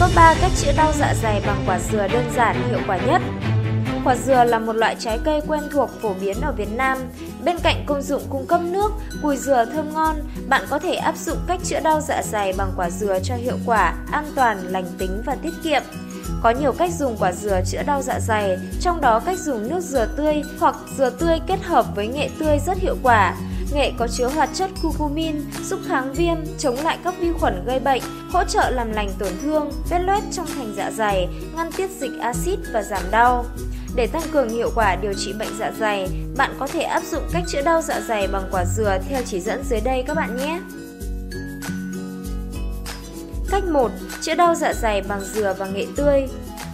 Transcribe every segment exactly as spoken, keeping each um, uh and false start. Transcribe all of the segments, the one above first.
Top ba cách chữa đau dạ dày bằng quả dừa đơn giản hiệu quả nhất. Quả dừa là một loại trái cây quen thuộc phổ biến ở Việt Nam. Bên cạnh công dụng cung cấp nước, cùi dừa thơm ngon, bạn có thể áp dụng cách chữa đau dạ dày bằng quả dừa cho hiệu quả, an toàn, lành tính và tiết kiệm. Có nhiều cách dùng quả dừa chữa đau dạ dày, trong đó cách dùng nước dừa tươi hoặc dừa tươi kết hợp với nghệ tươi rất hiệu quả. Nghệ có chứa hoạt chất curcumin, giúp kháng viêm, chống lại các vi khuẩn gây bệnh, hỗ trợ làm lành tổn thương, vết loét trong thành dạ dày, ngăn tiết dịch axit và giảm đau. Để tăng cường hiệu quả điều trị bệnh dạ dày, bạn có thể áp dụng cách chữa đau dạ dày bằng quả dừa theo chỉ dẫn dưới đây các bạn nhé. Cách một. Chữa đau dạ dày bằng dừa và nghệ tươi.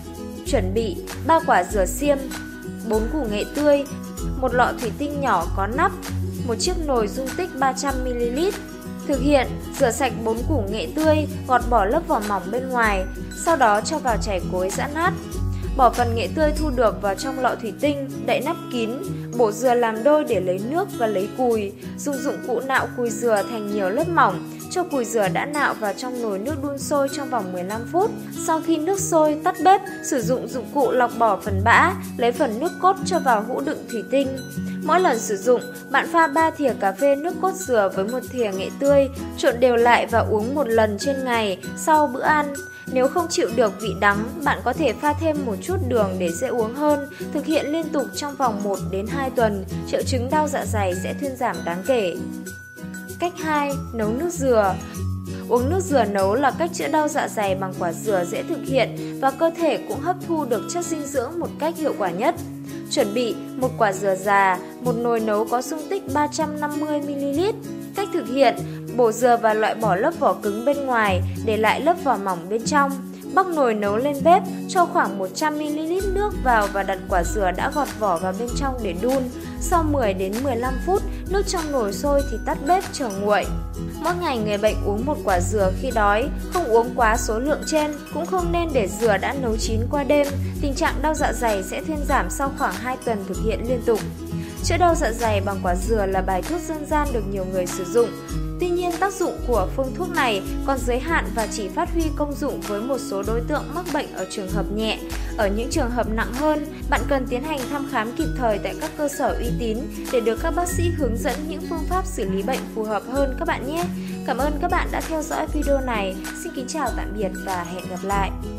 Chuẩn bị ba quả dừa xiêm, bốn củ nghệ tươi, một lọ thủy tinh nhỏ có nắp, một chiếc nồi dung tích ba trăm mi li lít. Thực hiện: rửa sạch bốn củ nghệ tươi, gọt bỏ lớp vỏ mỏng bên ngoài, sau đó cho vào chảy cối giã nát. Bỏ phần nghệ tươi thu được vào trong lọ thủy tinh, đậy nắp kín, bổ dừa làm đôi để lấy nước và lấy cùi. Dùng dụng cụ nạo cùi dừa thành nhiều lớp mỏng, cho cùi dừa đã nạo vào trong nồi nước đun sôi trong vòng mười lăm phút. Sau khi nước sôi, tắt bếp, sử dụng dụng cụ lọc bỏ phần bã, lấy phần nước cốt cho vào hũ đựng thủy tinh. Mỗi lần sử dụng, bạn pha ba thìa cà phê nước cốt dừa với một thìa nghệ tươi, trộn đều lại và uống một lần trên ngày sau bữa ăn. Nếu không chịu được vị đắng, bạn có thể pha thêm một chút đường để dễ uống hơn. Thực hiện liên tục trong vòng một đến hai tuần, triệu chứng đau dạ dày sẽ thuyên giảm đáng kể. Cách hai. Nấu nước dừa. Uống nước dừa nấu là cách chữa đau dạ dày bằng quả dừa dễ thực hiện và cơ thể cũng hấp thu được chất dinh dưỡng một cách hiệu quả nhất. Chuẩn bị một quả dừa già, một nồi nấu có dung tích ba trăm năm mươi mi li lít. Cách thực hiện: bổ dừa và loại bỏ lớp vỏ cứng bên ngoài, để lại lớp vỏ mỏng bên trong. Bắc nồi nấu lên bếp, cho khoảng một trăm mi li lít nước vào và đặt quả dừa đã gọt vỏ vào bên trong để đun. Sau mười đến mười lăm phút, nước trong nồi sôi thì tắt bếp chờ nguội. Mỗi ngày người bệnh uống một quả dừa khi đói, không uống quá số lượng trên, cũng không nên để dừa đã nấu chín qua đêm. Tình trạng đau dạ dày sẽ thuyên giảm sau khoảng hai tuần thực hiện liên tục. Chữa đau dạ dày bằng quả dừa là bài thuốc dân gian được nhiều người sử dụng. Tuy nhiên, tác dụng của phương thuốc này còn giới hạn và chỉ phát huy công dụng với một số đối tượng mắc bệnh ở trường hợp nhẹ. Ở những trường hợp nặng hơn, bạn cần tiến hành thăm khám kịp thời tại các cơ sở uy tín để được các bác sĩ hướng dẫn những phương pháp xử lý bệnh phù hợp hơn các bạn nhé. Cảm ơn các bạn đã theo dõi video này. Xin kính chào tạm biệt và hẹn gặp lại.